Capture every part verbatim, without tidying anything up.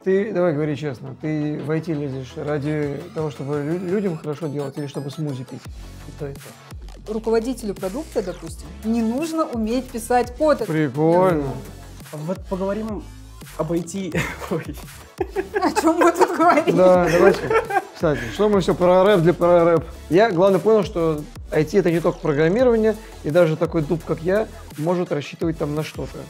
ты, давай говори честно, ты в ай ти лезешь ради того, чтобы лю- людям хорошо делать или чтобы смузи пить? И то, и то. Руководителю продукта, допустим, не нужно уметь писать код. Прикольно. Вот поговорим об ай ти. Ой. О чем мы тут говорим? Да, давайте. Кстати, что мы все про рэп для про рэп. Я, главное, понял, что ай ти это не только программирование, и даже такой дуб, как я, может рассчитывать там на что-то.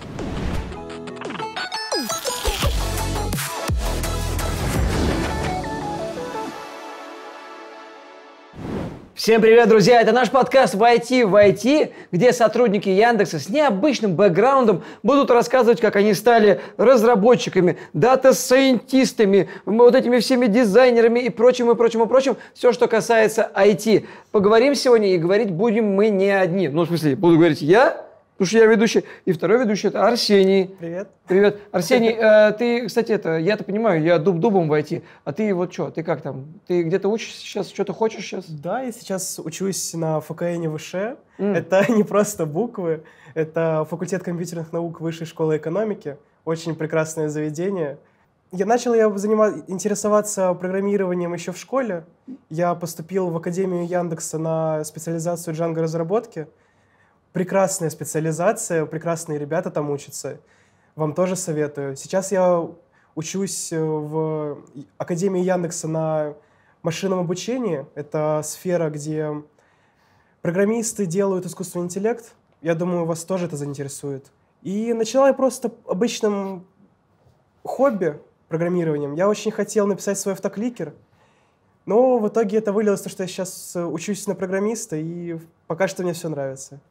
Всем привет, друзья! Это наш подкаст в ай ти в ай ти, где сотрудники Яндекса с необычным бэкграундом будут рассказывать, как они стали разработчиками, дата-сайентистами, вот этими всеми дизайнерами и прочим, и прочим, и прочим. Все, что касается ай ти. Поговорим сегодня, и говорить будем мы не одни. Ну, в смысле, буду говорить я, потому что я ведущий, и второй ведущий – это Арсений. Привет. Привет. Арсений, э, ты, кстати, это, я-то понимаю, я дуб-дубом в ай ти, а ты вот что, ты как там? Ты где-то учишься сейчас, что-то хочешь сейчас? Да, я сейчас учусь на эф ка эн ВШ. Mm. Это не просто буквы, это факультет компьютерных наук Высшей школы экономики. Очень прекрасное заведение. Я начал я заниматься, интересоваться программированием еще в школе. Я поступил в Академию Яндекса на специализацию Django-разработки. Прекрасная специализация, прекрасные ребята там учатся. Вам тоже советую. Сейчас я учусь в Академии Яндекса на машинном обучении. Это сфера, где программисты делают искусственный интеллект. Я думаю, вас тоже это заинтересует. И начала я просто обычным хобби программированием. Я очень хотел написать свой автокликер, но в итоге это вылилось в то, что я сейчас учусь на программиста, и пока что мне все нравится.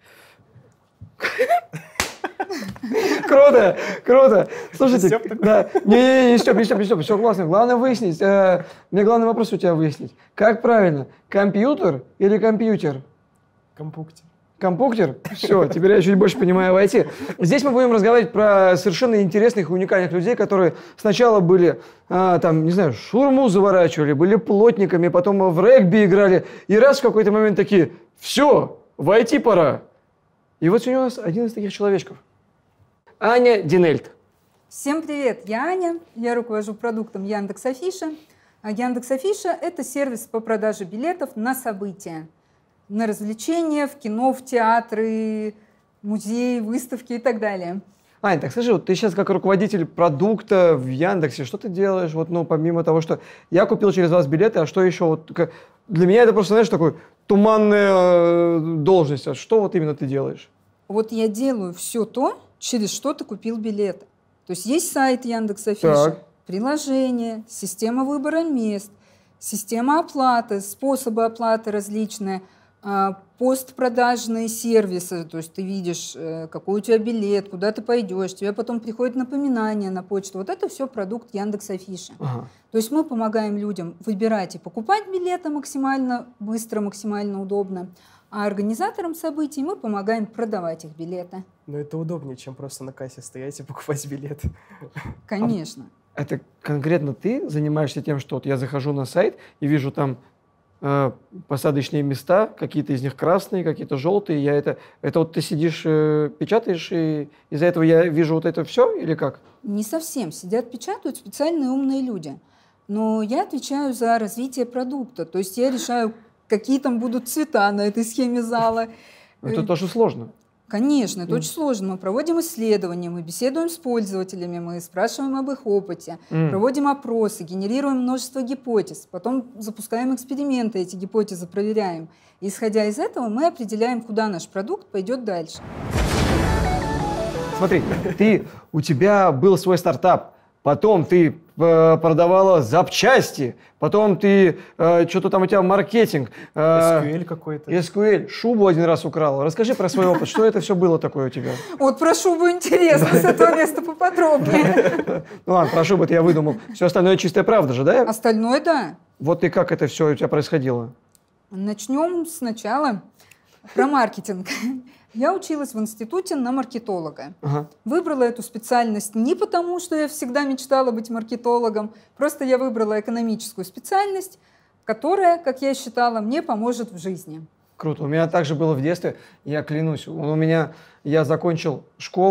Круто, круто. Слушайте, Стёп такой? да, не, не, Стёп, не Стёп, не Стёп, все классно. Главное выяснить, э, мне главный вопрос у тебя выяснить. Как правильно, компьютер или компьютер? Компуктер. Компьютер? Все, теперь я чуть больше понимаю в ай ти. Здесь мы будем разговаривать про совершенно интересных и уникальных людей, которые сначала были, а, там, не знаю, шаурму заворачивали, были плотниками, потом в регби играли, и раз в какой-то момент такие, все, в ай ти пора. И вот сегодня у нас один из таких человечков. Аня Динельт. Всем привет, я Аня, я руковожу продуктом Яндекс.Афиша. А Яндекс.Афиша – это сервис по продаже билетов на события, на развлечения, в кино, в театры, музеи, выставки и так далее. Ань, так скажи, вот ты сейчас как руководитель продукта в Яндексе, что ты делаешь, вот, ну, помимо того, что я купил через вас билеты, а что еще? Вот, как... Для меня это просто, знаешь, такой туманная э, должность. А что вот именно ты делаешь? Вот я делаю все то, через что ты купил билеты. То есть есть сайт Яндекс.Афиша, Так. приложение, система выбора мест, система оплаты, способы оплаты различные, а, постпродажные сервисы, то есть ты видишь, э, какой у тебя билет, куда ты пойдешь, тебе потом приходит напоминание на почту. Вот это все продукт Яндекс.Афиша. Ага. То есть мы помогаем людям выбирать и покупать билеты максимально быстро, максимально удобно, а организаторам событий мы помогаем продавать их билеты. Но это удобнее, чем просто на кассе стоять и покупать билет. Конечно. Это конкретно ты занимаешься тем, что вот я захожу на сайт и вижу там э, посадочные места, какие-то из них красные, какие-то желтые. Я это, это вот ты сидишь, э, печатаешь, и из-за этого я вижу вот это все или как? Не совсем. Сидят, печатают специальные умные люди. Но я отвечаю за развитие продукта. То есть я решаю, какие там будут цвета на этой схеме зала. Это тоже сложно. Конечно, это mm. очень сложно. Мы проводим исследования, мы беседуем с пользователями, мы спрашиваем об их опыте, mm. проводим опросы, генерируем множество гипотез, потом запускаем эксперименты, эти гипотезы проверяем. И, исходя из этого, мы определяем, куда наш продукт пойдет дальше. Смотри, ты, у тебя был свой стартап, потом ты э, продавала запчасти, потом ты, э, что-то там у тебя маркетинг. Э, эс ку эль какой-то. эс ку эль, шубу один раз украла. Расскажи про свой опыт, что это все было такое у тебя? Вот про шубу интересно, с этого места поподробнее. Ну ладно, про шубу это я выдумал. Все остальное чистая правда же, да? Остальное, да. Вот и как это все у тебя происходило? Начнем сначала про маркетинг. Я училась в институте на маркетолога. Ага. Выбрала эту специальность не потому, что я всегда мечтала быть маркетологом, просто я выбрала экономическую специальность, которая, как я считала, мне поможет в жизни. Круто. У меня также было в детстве, я клянусь, у меня, я закончил школу,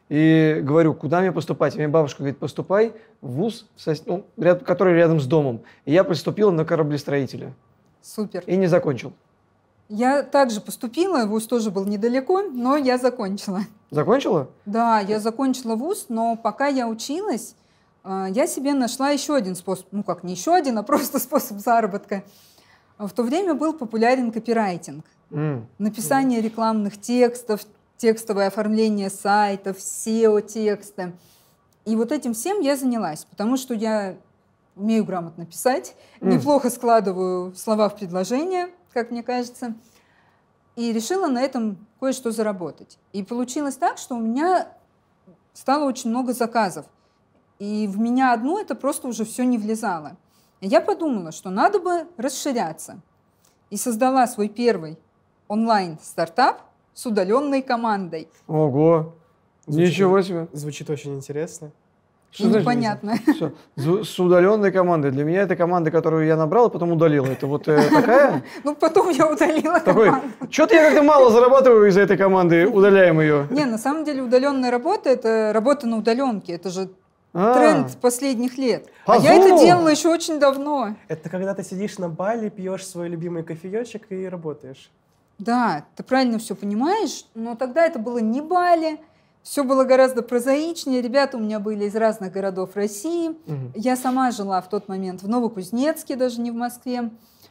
И говорю, куда мне поступать? И мне бабушка говорит, поступай в вуз, в сос... ну, ряд... который рядом с домом. И я поступил на кораблестроителя. Супер. И не закончил. Я также поступила, вуз тоже был недалеко, но я закончила. Закончила? Да, я закончила вуз, но пока я училась, я себе нашла еще один способ, ну как, не еще один, а просто способ заработка. В то время был популярен копирайтинг. Mm. Написание рекламных текстов, текстовое оформление сайтов, сео-тексты. И вот этим всем я занялась, потому что я умею грамотно писать, mm. неплохо складываю слова в предложения, как мне кажется, и решила на этом кое-что заработать. И получилось так, что у меня стало очень много заказов. И в меня одну это просто уже все не влезало. И я подумала, что надо бы расширяться. И создала свой первый онлайн-стартап с удаленной командой. Ого! Звучит, Ничего себе! Звучит очень интересно. Что значит? Непонятно. Все. С удаленной командой. Для меня это команда, которую я набрал, а потом удалил. Это вот э, такая? Ну, потом я удалила Такой, команду. что-то я как-то мало зарабатываю из-за этой команды, удаляем ее. Не, на самом деле удаленная работа – это работа на удаленке. Это же А. тренд последних лет. По А я это Zoom? делала еще очень давно. Это когда ты сидишь на Бали, пьешь свой любимый кофеечек и работаешь. Да, ты правильно все понимаешь, но тогда это было не Бали, все было гораздо прозаичнее. Ребята у меня были из разных городов России. Мгм. Я сама жила в тот момент в Новокузнецке, даже не в Москве.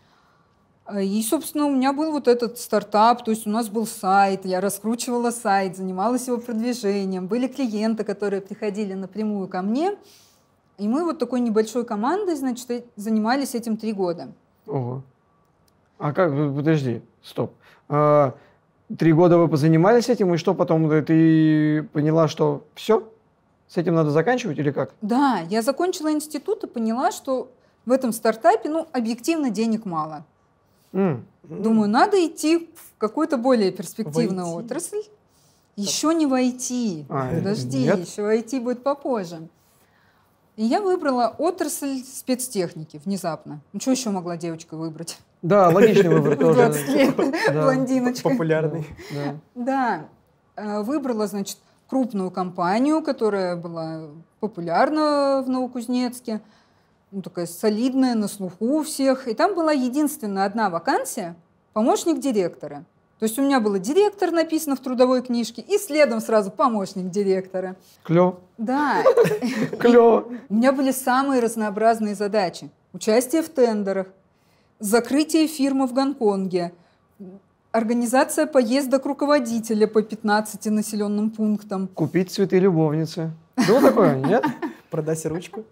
И, собственно, у меня был вот этот стартап, то есть у нас был сайт, я раскручивала сайт, занималась его продвижением. Были клиенты, которые приходили напрямую ко мне. И мы вот такой небольшой командой, значит, э- занимались этим три года. Ого. А как, подожди, стоп. А, Три года вы позанимались этим, и что потом ты поняла, что все, с этим надо заканчивать или как? Да, я закончила институт и поняла, что в этом стартапе, ну, объективно денег мало. М. Думаю, надо идти в какую-то более перспективную В ай ти? отрасль. Еще не в ай ти. А, Подожди, нет? еще ай ти будет попозже. И я выбрала отрасль спецтехники внезапно. Ну, что еще могла девочка выбрать? Да, логичный выбор В тоже. двадцать лет, Да. блондиночка. Популярный. Да. Да, э, выбрала, значит, крупную компанию, которая была популярна в Новокузнецке, ну, такая солидная, на слуху у всех. И там была единственная одна вакансия – помощник директора. То есть у меня был директор написано в трудовой книжке, и следом сразу помощник директора. Клево. Да, Клево. у меня были самые разнообразные задачи. Участие в тендерах, закрытие фирмы в Гонконге, организация поездок руководителя по пятнадцати населенным пунктам. Купить цветы любовницы. Было такое, нет? Продать ручку.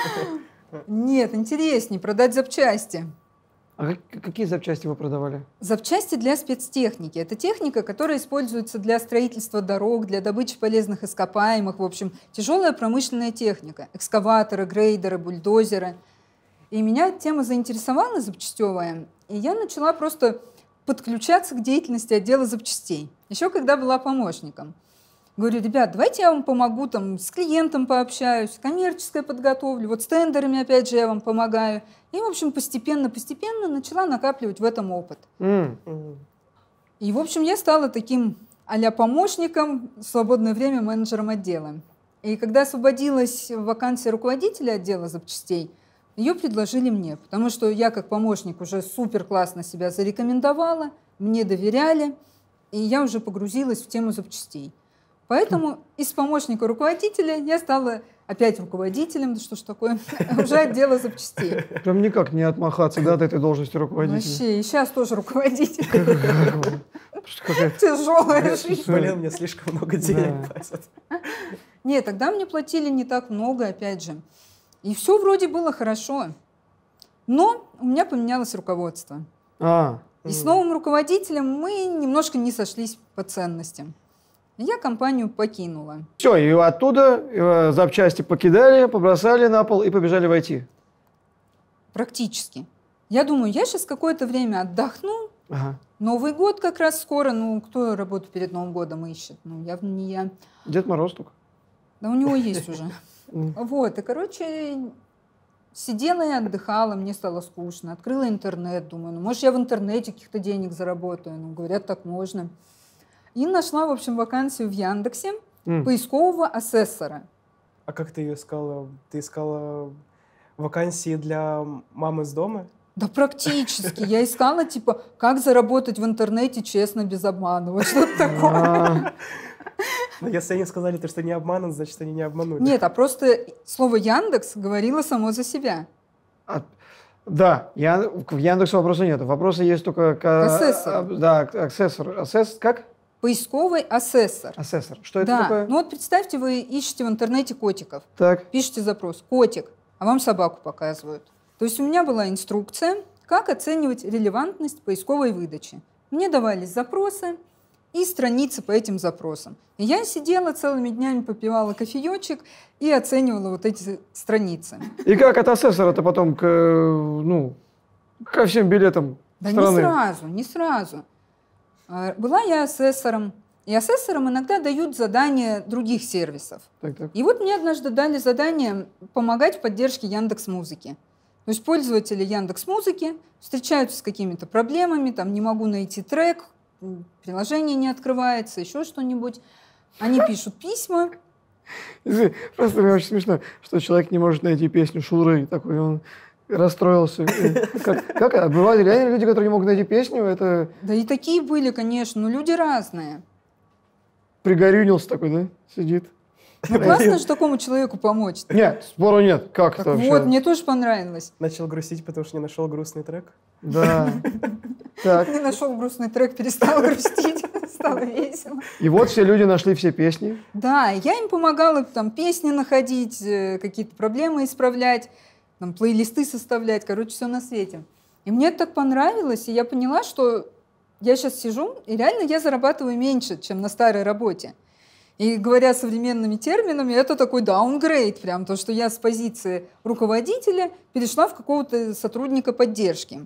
Нет, интереснее, продать запчасти. А как- какие запчасти вы продавали? Запчасти для спецтехники. Это техника, которая используется для строительства дорог, для добычи полезных ископаемых. В общем, тяжелая промышленная техника. Экскаваторы, грейдеры, бульдозеры. И меня тема заинтересовала запчастевая. И я начала просто подключаться к деятельности отдела запчастей. Еще когда была помощником. Говорю, ребят, давайте я вам помогу, там, с клиентом пообщаюсь, коммерческое подготовлю, вот с тендерами, опять же, я вам помогаю. И, в общем, постепенно-постепенно начала накапливать в этом опыт. М. Мгм. И, в общем, я стала таким а-ля помощником, в свободное время менеджером отдела. И когда освободилась вакансия руководителя отдела запчастей, ее предложили мне, потому что я как помощник уже супер классно себя зарекомендовала, мне доверяли, и я уже погрузилась в тему запчастей. Поэтому из помощника руководителя я стала опять руководителем, да что ж такое, уже отдела запчастей. Прям никак не отмахаться, да, от этой должности руководителя. Вообще, и сейчас тоже руководитель. Просто какая-то- Тяжелая жизнь. Блин, мне слишком много денег Да. платят. Нет, тогда мне платили не так много, опять же. И все вроде было хорошо. Но у меня поменялось руководство. А, И с новым руководителем мы немножко не сошлись по ценностям. И я компанию покинула. все, и оттуда э, запчасти покидали, побросали на пол и побежали в ай ти. Практически. Я думаю, я сейчас какое-то время отдохну. Ага. Новый год как раз скоро. Ну, кто работу перед Новым годом ищет? Ну, явно не я. Дед Мороз только. Да у него есть уже. М. Вот, и, короче, сидела и отдыхала, мне стало скучно. Открыла интернет, думаю, ну, может, я в интернете каких-то денег заработаю. Ну, говорят, так можно. И нашла, в общем, вакансию в Яндексе mm. поискового асессора. А как ты ее искала? Ты искала вакансии для мамы с дома? Да практически. Я искала, типа, как заработать в интернете честно, без обмана. Вот что-то такое. Но если они сказали, что не обманут, значит, они не обманули. Нет, а просто слово Яндекс говорило само за себя. А, да, я, в Яндексе вопроса нет. Вопросы есть только к... Асессор. Да, асессор. Асесс, как? Поисковый асессор. Асессор. Что это да. такое? Ну вот представьте, вы ищете в интернете котиков. Так. Пишите запрос «котик», а вам собаку показывают. То есть у меня была инструкция, как оценивать релевантность поисковой выдачи. Мне давались запросы и страницы по этим запросам. И я сидела целыми днями, попивала кофеечек и оценивала вот эти страницы. И как от асессора-то потом к, ну, ко всем билетам да страны? Не сразу, не сразу. Была я асессором. И асессорам иногда дают задания других сервисов. Так, так. И вот мне однажды дали задание помогать в поддержке Яндекс.Музыки. То есть пользователи Яндекс.Музыки встречаются с какими-то проблемами, там не могу найти трек, приложение не открывается, еще что-нибудь. Они пишут письма. Просто мне очень смешно, что человек не может найти песню Шуры, такой он расстроился. Как, как? Бывали реально люди, которые не могут найти песню? Это... Да и такие были, конечно, но люди разные. Пригорюнился такой, да? Сидит. Ну классно же такому человеку помочь. Нет, спору нет. Как так это вообще? Вот, мне тоже понравилось. Начал грустить, потому что не нашел грустный трек. Да. Так. Не нашел грустный трек, перестал грустить, стало весело. И вот все люди нашли все песни. Да, я им помогала там песни находить, какие-то проблемы исправлять, там плейлисты составлять, короче, все на свете. И мне это так понравилось, и я поняла, что я сейчас сижу, и реально я зарабатываю меньше, чем на старой работе. И говоря современными терминами, это такой даунгрейд прям, то, что я с позиции руководителя перешла в какого-то сотрудника поддержки.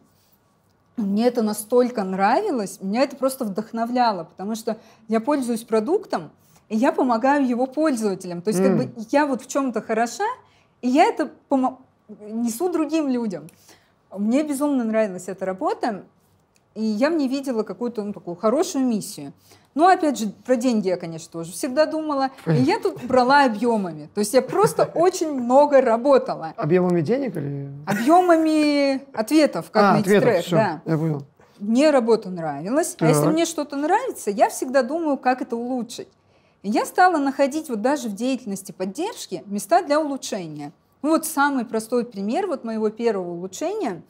Мне это настолько нравилось, меня это просто вдохновляло, потому что я пользуюсь продуктом, и я помогаю его пользователям. То есть mm. как бы я вот в чем-то хороша, и я это помо- несу другим людям. Мне безумно нравилась эта работа, и я в ней видела какую-то ну, такую хорошую миссию. Ну, опять же, про деньги я, конечно, тоже всегда думала. И я тут брала объемами. То есть я просто очень много работала. Объемами денег или? Объемами ответов, как а, найти ответов, трек. все, да. Я понял. Мне работа нравилась. Так. А если мне что-то нравится, я всегда думаю, как это улучшить. И я стала находить вот даже в деятельности поддержки места для улучшения. Ну, вот самый простой пример вот моего первого улучшения.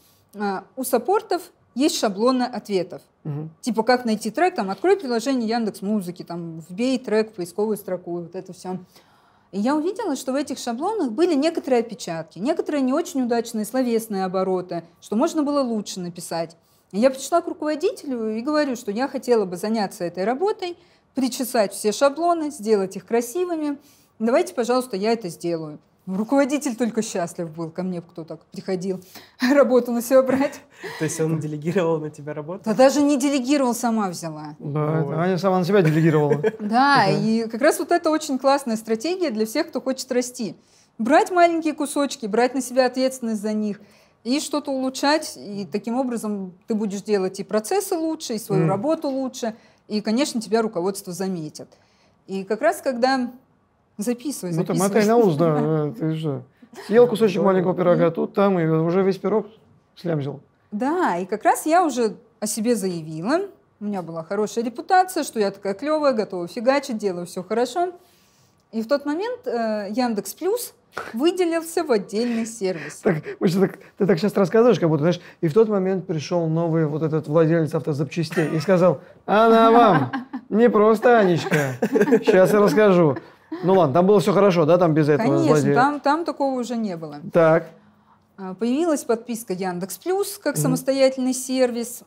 У саппортов есть шаблоны ответов. Угу. Типа, как найти трек, там, открой приложение Яндекс.Музыки, там, вбей трек в поисковую строку, вот это все. И я увидела, что в этих шаблонах были некоторые опечатки, некоторые не очень удачные словесные обороты, что можно было лучше написать. И я пришла к руководителю и говорю, что я хотела бы заняться этой работой, причесать все шаблоны, сделать их красивыми. Давайте, пожалуйста, я это сделаю. Руководитель только счастлив был, ко мне кто так приходил работу на себя брать. То есть он делегировал на тебя работу? Да даже не делегировал, сама взяла. Да, вот. Аня сама на себя делегировала. Да, и как раз вот это очень классная стратегия для всех, кто хочет расти. Брать маленькие кусочки, брать на себя ответственность за них и что-то улучшать. И таким образом ты будешь делать и процессы лучше, и свою работу лучше. И, конечно, тебя руководство заметит. И как раз когда... Записывай, записывай. Ну, мотай на ус, да. Ты же съел кусочек маленького пирога, а тут, там, и уже весь пирог слямзил. Да, и как раз я уже о себе заявила. У меня была хорошая репутация, что я такая клевая, готова фигачить, делаю все хорошо. И в тот момент э, Яндекс.Плюс выделился в отдельный сервис. Так, так, ты так сейчас рассказываешь, как будто, знаешь, и в тот момент пришел новый вот этот владелец автозапчастей и сказал: «Она вам, не просто Анечка, сейчас я расскажу». Ну ладно, там было все хорошо, да, там без этого Конечно, злодея? там, там такого уже не было. Так. Появилась подписка Яндекс.Плюс как Mm-hmm. самостоятельный сервис.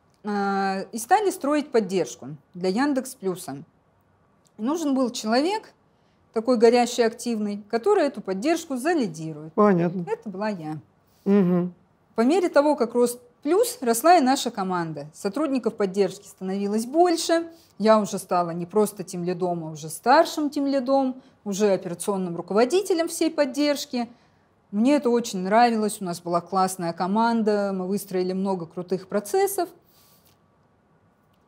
И стали строить поддержку для Яндекс.Плюса. Нужен был человек, такой горящий, активный, который эту поддержку залидирует. Понятно. Это была я. Угу. По мере того, как рос Плюс, росла и наша команда. Сотрудников поддержки становилось больше. Я уже стала не просто тимлидом, а уже старшим тимлидом, уже операционным руководителем всей поддержки. Мне это очень нравилось. У нас была классная команда, мы выстроили много крутых процессов.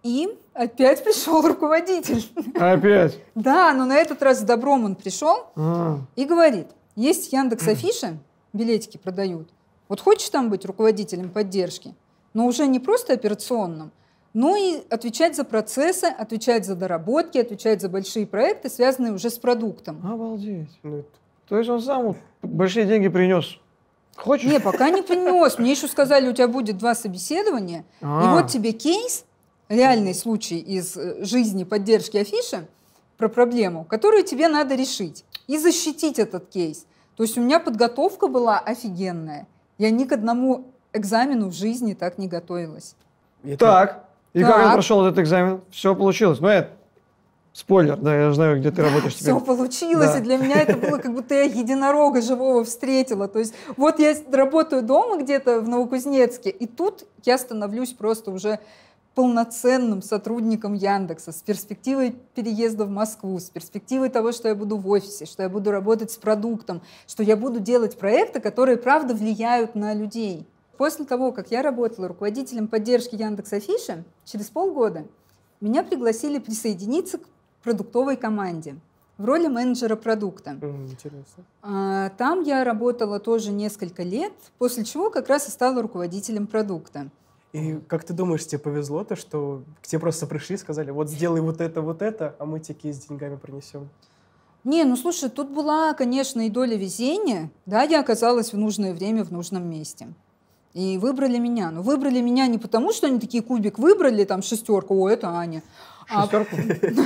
И опять пришел руководитель. Опять? Да, но на этот раз с добром он пришел А. и говорит, есть Яндекс.Афиша, билетики продают. Вот хочешь там быть руководителем поддержки, но уже не просто операционным, но и отвечать за процессы, отвечать за доработки, отвечать за большие проекты, связанные уже с продуктом. Обалдеть. Ну, это- То есть он сам вот большие деньги принес. Хочешь? Не, пока не принес. Мне еще сказали, у тебя будет два собеседования. А. И вот тебе кейс, реальный случай из э, жизни поддержки Афиши про проблему, которую тебе надо решить и защитить этот кейс. То есть у меня подготовка была офигенная. Я ни к одному экзамену в жизни так не готовилась. это- Так. И как Так. он прошел этот экзамен? Все получилось. Ну, это спойлер, да, я знаю, где ты работаешь теперь. Все получилось, Да. и для меня это было, как будто я единорога живого встретила. То есть вот я работаю дома где-то в Новокузнецке, и тут я становлюсь просто уже полноценным сотрудником Яндекса с перспективой переезда в Москву, с перспективой того, что я буду в офисе, что я буду работать с продуктом, что я буду делать проекты, которые правда влияют на людей. После того, как я работала руководителем поддержки Яндекс.Афиши, через полгода меня пригласили присоединиться к продуктовой команде в роли менеджера продукта. М, Интересно. А, Там я работала тоже несколько лет, после чего как раз и стала руководителем продукта. И как ты думаешь, тебе повезло то, что к тебе просто пришли и сказали, вот сделай вот это, вот это, а мы тебе кейс с деньгами принесем? Не, ну слушай, тут была, конечно, и доля везения. Да, я оказалась в нужное время в нужном месте. И выбрали меня. Но выбрали меня не потому, что они такие кубик выбрали, там шестерку, о, это Аня. А- Шестерку?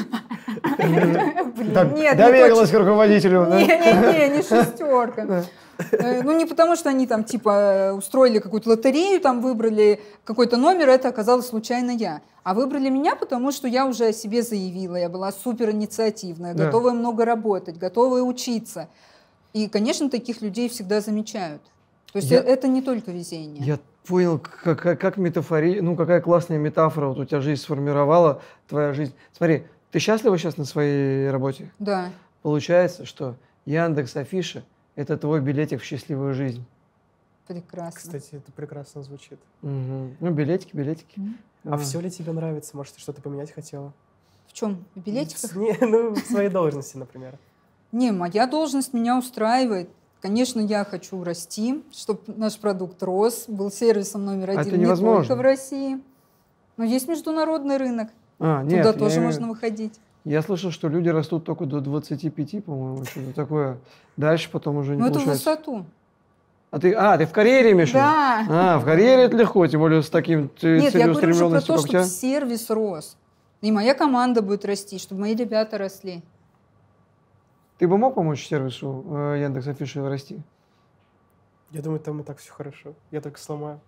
Блин, Так, нет, не доверилась к руководителю. да? Не-не-не, не шестерка. Да. Э, Ну, не потому, что они там, типа, устроили какую-то лотерею, там выбрали какой-то номер, это оказалось случайно я. А выбрали меня, потому что я уже о себе заявила, я была супер инициативная, Да. готовая много работать, готовая учиться. И, конечно, таких людей всегда замечают. То есть Я- э- это не только везение. Я понял, как, как, как метафори... ну какая классная метафора вот у тебя жизнь сформировала, твоя жизнь. Смотри, ты счастлива сейчас на своей работе? Да. Получается, что Яндекс.Афиша – это твой билетик в счастливую жизнь. Прекрасно. Кстати, это прекрасно звучит. Мгм. Ну, билетики, билетики. Мгм. А все ли тебе нравится? Может, ты что-то поменять хотела? В чем? В билетиках? Не, ну, в своей должности, например. Не, моя должность меня устраивает. Конечно, я хочу расти, чтобы наш продукт рос, был сервисом номер А один это не невозможно. только в России. Но есть международный рынок, А, нет, туда я тоже имею- можно выходить. Я слышал, что люди растут только до двадцати пяти, по-моему, что-то такое. Дальше потом уже не Но это в получается. высоту. А ты, а, ты в карьере имеешь в виду? Да. А, в карьере это легко, тем более с таким ц- Нет, я говорю же про целеустремленностью, то, как у чтобы тебя. сервис рос. И моя команда будет расти, чтобы мои ребята росли. Ты бы мог помочь сервису э, Яндекс.Афиши расти? Я думаю, там и так все хорошо. Я только сломаю.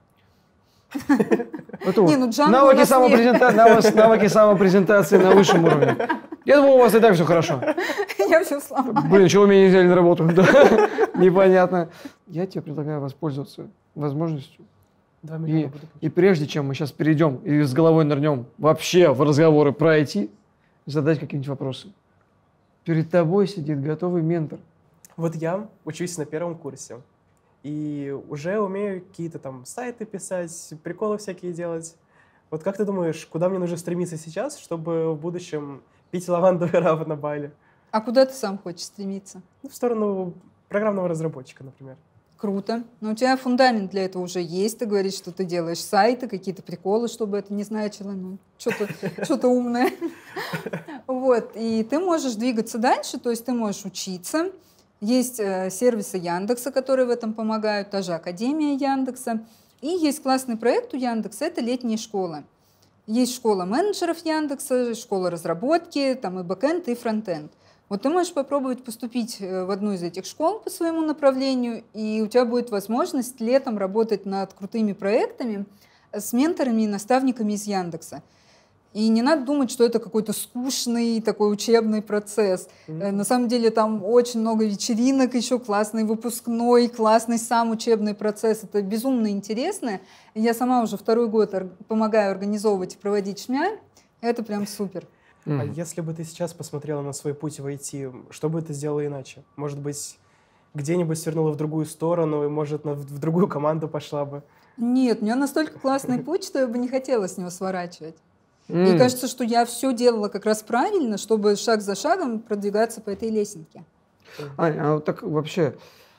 Это Не, вот ну Django у навыки, нас самопрезента- навык- навыки самопрезентации на высшем уровне. Я думал, у вас и так все хорошо. Я все сломаю. Блин, чего вы меня не взяли на работу? Да, непонятно. Я тебе предлагаю воспользоваться возможностью. Два И, миллиона буду и прежде чем мы сейчас перейдем и с головой нырнем вообще в разговоры про ай ти, задать какие-нибудь вопросы. Перед тобой сидит готовый ментор. Вот я учусь на первом курсе. И уже умею какие-то там сайты писать, приколы всякие делать. Вот как ты думаешь, куда мне нужно стремиться сейчас, чтобы в будущем пить лавандовый раф на Бали? А куда ты сам хочешь стремиться? Ну, в сторону программного разработчика, например. Круто. Но у тебя фундамент для этого уже есть. Ты говоришь, что ты делаешь сайты, какие-то приколы, чтобы это не значило. Ну, что-то, что-то умное. Вот. И ты можешь двигаться дальше, то есть ты можешь учиться. Есть э, сервисы Яндекса, которые в этом помогают, та же Академия Яндекса. И есть классный проект у Яндекса, это летние школы. Есть школа менеджеров Яндекса, школа разработки, там и бэкэнд, и фронтенд. Вот ты можешь попробовать поступить э, в одну из этих школ по своему направлению, и у тебя будет возможность летом работать над крутыми проектами с менторами и наставниками из Яндекса. И не надо думать, что это какой-то скучный такой учебный процесс. Э, На самом деле там очень много вечеринок, еще классный выпускной, классный сам учебный процесс. Это безумно интересно. И я сама уже второй год ор- помогаю организовывать и проводить ШМЯ. Это прям супер. А Мгм. если бы ты сейчас посмотрела на свой путь в ай ти, что бы ты сделала иначе? Может быть, где-нибудь свернула в другую сторону, и, может, на- в другую команду пошла бы? Нет, у меня настолько классный путь, что я бы не хотела с него сворачивать. Mm. Мне кажется, что я все делала как раз правильно, чтобы шаг за шагом продвигаться по этой лесенке. Аня, а вот так вообще,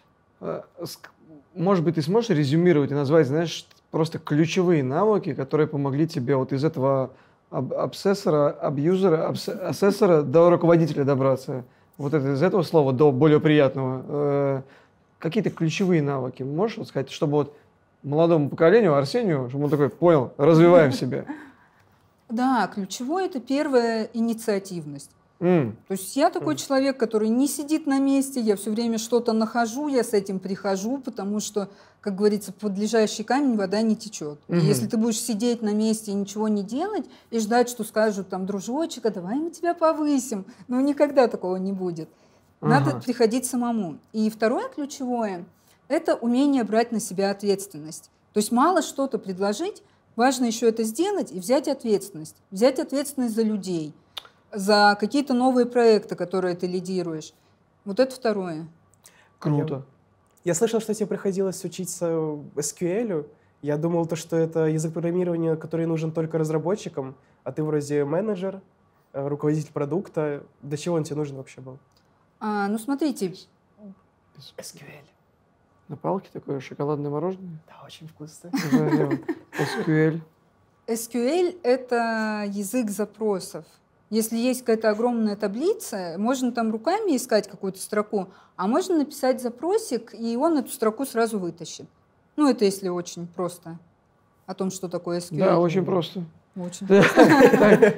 может быть, ты сможешь резюмировать и назвать, знаешь, просто ключевые навыки, которые помогли тебе вот из этого об- обсессора, абьюзера, обс- асессора до руководителя добраться? Вот это, из этого слова до более приятного. Э, какие-то ключевые навыки можешь вот сказать, чтобы вот молодому поколению, Арсению, чтобы он такой понял, развиваем себя? Да, ключевое – это первая инициативность. Mm. То есть я такой mm. человек, который не сидит на месте, я все время что-то нахожу, я с этим прихожу, потому что, как говорится, под лежащий камень вода не течет. Mm-hmm. И если ты будешь сидеть на месте и ничего не делать, и ждать, что скажут там, дружочек, а давай мы тебя повысим, ну никогда такого не будет. Надо ага. приходить самому. И второе ключевое – это умение брать на себя ответственность. То есть мало что-то предложить, важно еще это сделать и взять ответственность. Взять ответственность за людей, за какие-то новые проекты, которые ты лидируешь. Вот это второе. Круто. Я, я слышал, что тебе приходилось учиться эс кью эль. Я думал, то, что это язык программирования, который нужен только разработчикам, а ты вроде менеджер, руководитель продукта. Для чего он тебе нужен вообще был? А, ну, смотрите. эс кью эль. На палке такое шоколадное мороженое? Да, очень вкусно. эс кью эль. эс кью эль – это язык запросов. Если есть какая-то огромная таблица, можно там руками искать какую-то строку, а можно написать запросик, и он эту строку сразу вытащит. Ну, это если очень просто о том, что такое эс кью эль. Да, очень просто. Очень просто.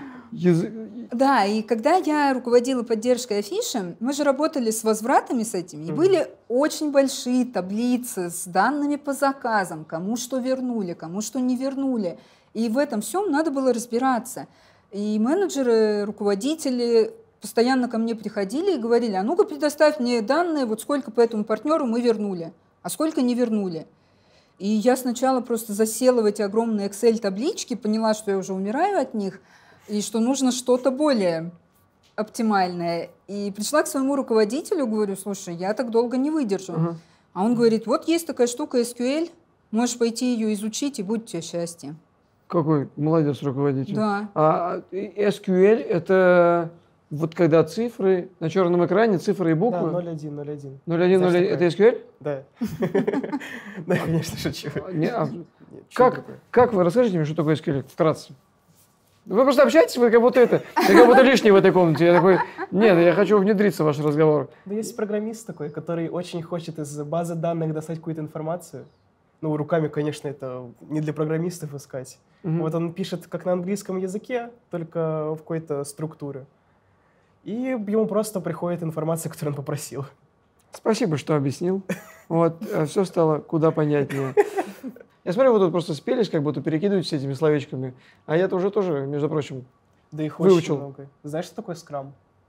Да, и когда я руководила поддержкой Афиши, мы же работали с возвратами с этими, и были очень большие таблицы с данными по заказам, кому что вернули, кому что не вернули. И в этом всем надо было разбираться. И менеджеры, руководители постоянно ко мне приходили и говорили: а ну-ка предоставь мне данные, вот сколько по этому партнеру мы вернули, а сколько не вернули. И я сначала просто засела в эти огромные Excel-таблички, поняла, что я уже умираю от них, и что нужно что-то более оптимальное. И пришла к своему руководителю, говорю: слушай, я так долго не выдержу. Uh-huh. А он говорит: вот есть такая штука эс кью эль, можешь пойти ее изучить, и будет у тебя счастье. Какой молодец руководитель. Да. А эс кью эль — это вот когда цифры на черном экране, цифры и буквы? Да, ноль один ноль один. ноль один ноль один — это эс кью эль? Да. Да, конечно, шучу. Как вы, расскажите мне, что такое эс кью эль вкратце? Вы просто общаетесь, вы как будто это, я как будто лишний в этой комнате. Я такой: нет, я хочу внедриться в ваш разговор. Да есть программист такой, который очень хочет из базы данных достать какую-то информацию. Ну, руками, конечно, это не для программистов искать. Mm-hmm. Вот он пишет как на английском языке, только в какой-то структуре. И ему просто приходит информация, которую он попросил. Спасибо, что объяснил. Вот, все стало куда понятнее. Я смотрю, вы тут просто спелись, как будто перекидываетесь этими словечками. А я-то уже тоже, между прочим, да их выучил. Очень много. Знаешь, что такое скрам?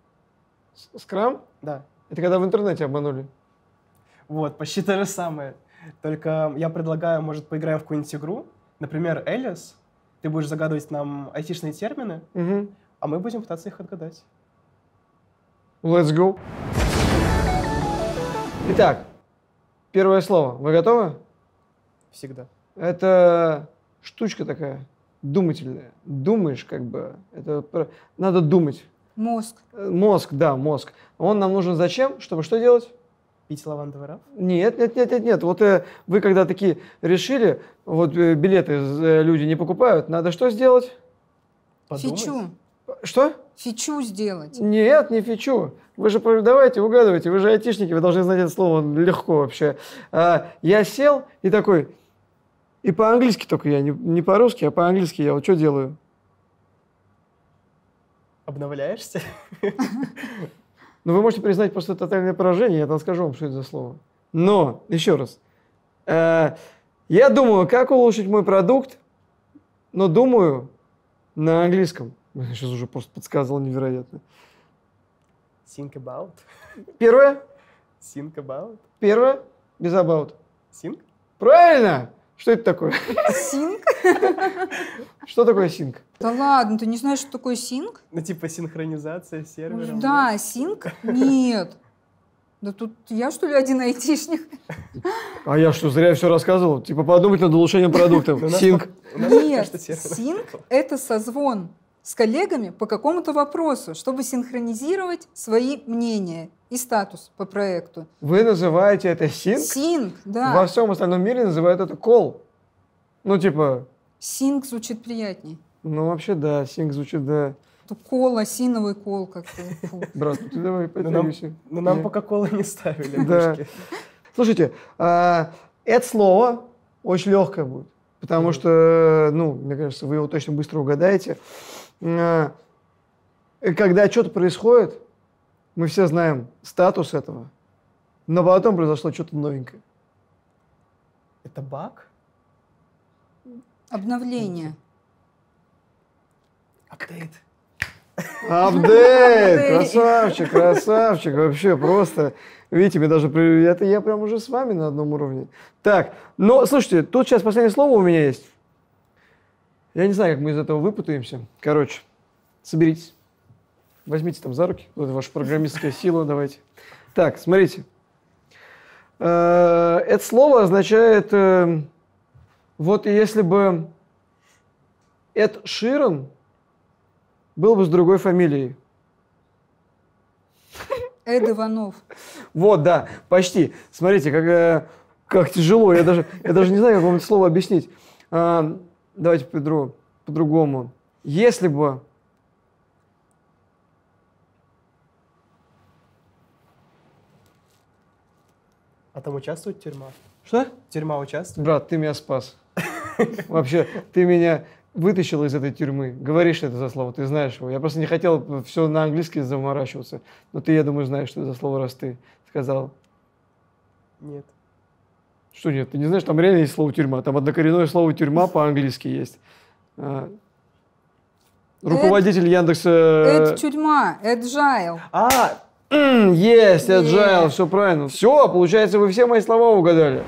Скрам? Да. Это когда в интернете обманули? Вот, почти то же самое. Только я предлагаю, может, поиграем в какую-нибудь игру. Например, Элис. Ты будешь загадывать нам айтишные термины, угу. а мы будем пытаться их отгадать. Let's go. Итак, первое слово. Вы готовы? Всегда. Это штучка такая, думательная. Думаешь, как бы. Это надо думать. Мозг. Мозг, да, мозг. Он нам нужен зачем? Чтобы что делать? Пить лавандовый раф? Нет, нет, нет, нет, нет. Вот э, вы когда такие решили, вот э, билеты э, люди не покупают, надо что сделать? Подумать. Фичу. Что? Фичу сделать. Нет, не фичу. Вы же давайте, угадывайте, вы же айтишники, вы должны знать это слово легко вообще. А, я сел и такой, и по-английски только я, не, не по-русски, а по-английски я вот что делаю? Обновляешься? Ну, вы можете признать просто тотальное поражение, я там скажу вам, что это за слово. Но, еще раз, э, я думаю, как улучшить мой продукт, но думаю на английском. Я сейчас уже просто подсказывал невероятно. Think about. Первое? Think about. Первое? Без about. Think? Правильно! Что это такое? Синк? Что такое синк? Да ладно, ты не знаешь, что такое синк? Ну, типа синхронизация сервера. Да, синк? Нет. Да тут я, что ли, один айтишник? А я что, зря все рассказывал? Типа подумать над улучшением продуктов. Синк. Нет, синк – это созвон с коллегами по какому-то вопросу, чтобы синхронизировать свои мнения и статус по проекту. Вы называете это синк? Синк, да. Во всем остальном мире называют это кол. Ну, типа... Синк звучит приятней. Ну, вообще, да, синк звучит, да. Кол, осиновый кол как-то. Брат, ну ты давай Но нам, подтягивайся. но нам Кока-Колы не ставили. Да. мышки. Слушайте, а, это слово очень легкое будет, потому что, ну, мне кажется, вы его точно быстро угадаете. А, когда что-то происходит, мы все знаем статус этого, но потом произошло что-то новенькое. Это баг? Обновление. Апдейт. Апдейт! Красавчик, красавчик, вообще просто. Видите, мне даже при- это я прям уже с вами на одном уровне. Так, но слушайте, тут сейчас последнее слово у меня есть. Я не знаю, как мы из этого выпутаемся. Короче, соберитесь. Возьмите там за руки. Вот ваша программистская сила, давайте. Так, смотрите. Э, Это слово означает, э, вот если бы Эд Ширан был бы с другой фамилией. Эд Иванов. Вот, да, почти. Смотрите, как, э, как тяжело. Я даже, я даже не знаю, как вам это слово объяснить. А, давайте по-дру- по-другому. Если бы... А там участвует тюрьма? Что? Тюрьма участвует? Брат, ты меня спас. Вообще, ты меня вытащил из этой тюрьмы. Говоришь это за слово, ты знаешь его. Я просто не хотел все на английский заморачиваться. Но ты, я думаю, знаешь, что это за слово, раз ты сказал. Нет. Что нет? Ты не знаешь, там реально есть слово «тюрьма». Там однокоренное слово «тюрьма» по-английски есть. А, руководитель Яндекса... Это тюрьма, agile. А, М, Есть, Есть. agile, все правильно. Все, получается, вы все мои слова угадали.